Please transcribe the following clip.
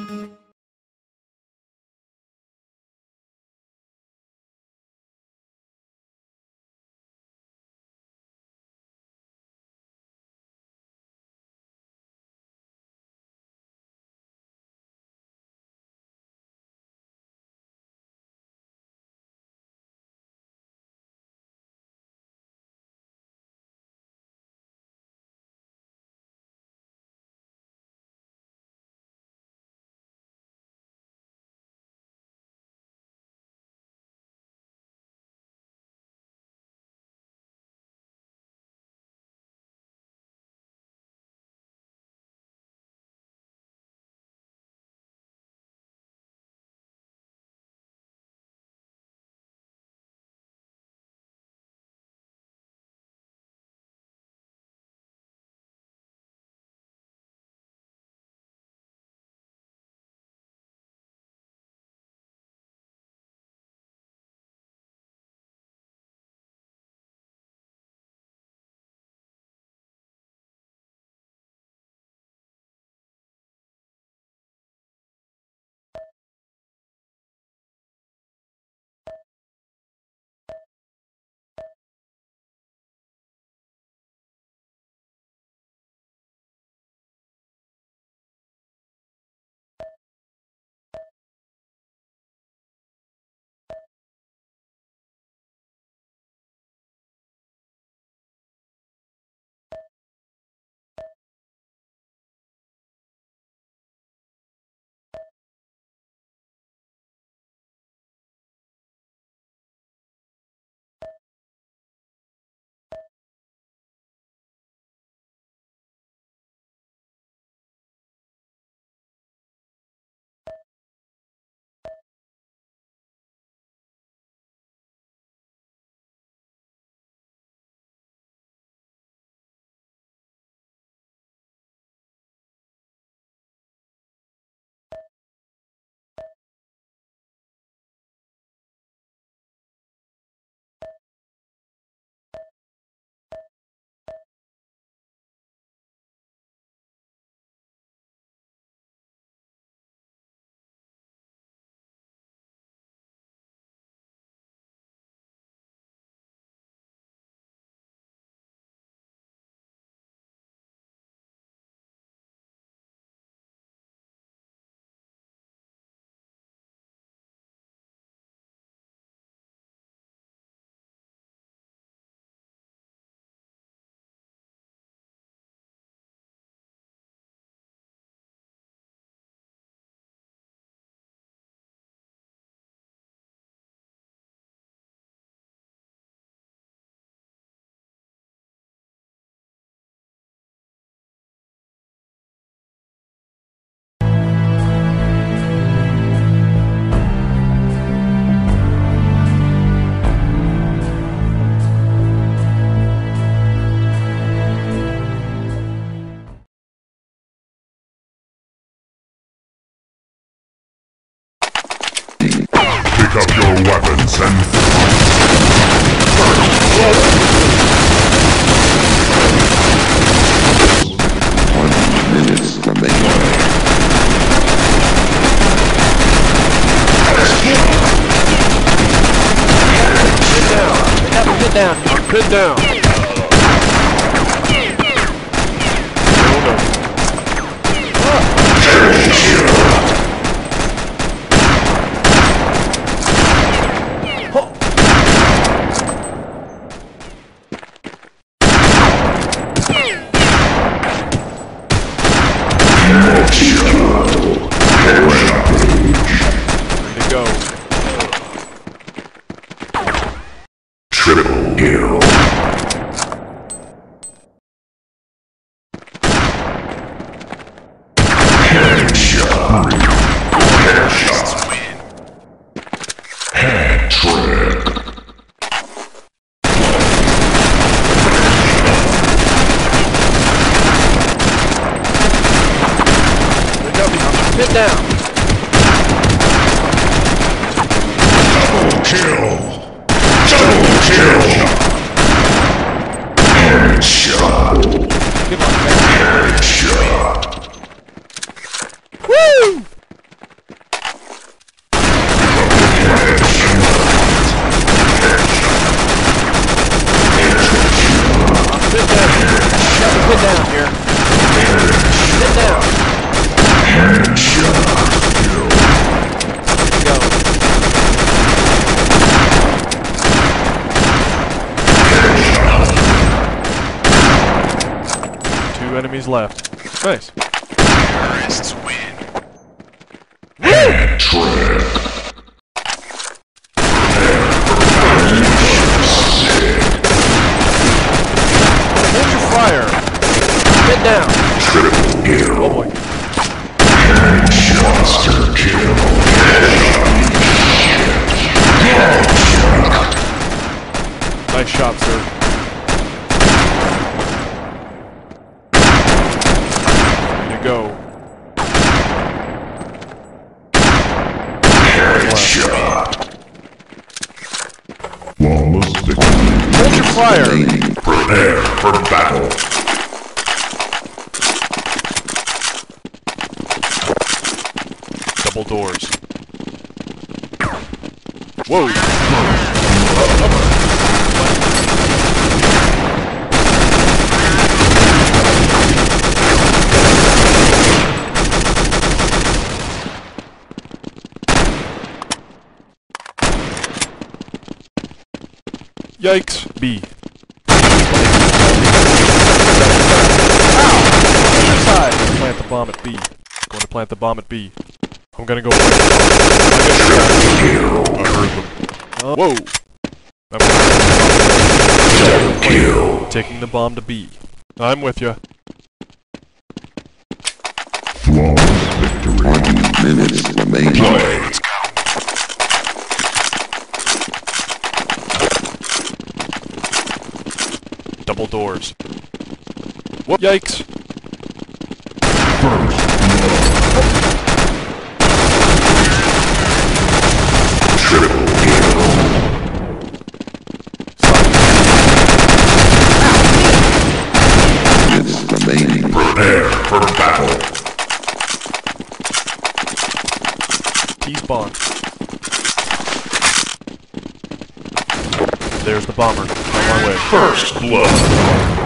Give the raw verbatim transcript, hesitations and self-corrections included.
Pick up your weapons and One minute remaining. Get down. I'm pinned down. triple kill. Headshot. Headshot. Head trick. Sit down. Double kill. Double kill. Headshot. Headshot. Woo! enemies left. Nice. Terrorists win. Head trick. Hold your fire. Get down. Triple kill. Oh boy. Monster kill. Nice shot, sir. Way to go. Headshot. Flawless victory. Hold your fire. Remaining. Prepare for battle. Double doors. Whoa. Yikes. B. Ow! Plant the bomb at B. Going to plant the bomb at B. I'm gonna go. I heard them. Oh. Whoa! I'm Kill. taking the bomb to B. I'm with you. Flawless victory. Twenty minutes remaining. Play. Double doors. Whoop! Yikes! First triple kill. Minutes remaining. Prepare for battle. T-spawn. There's the bomber. On my way. First blood.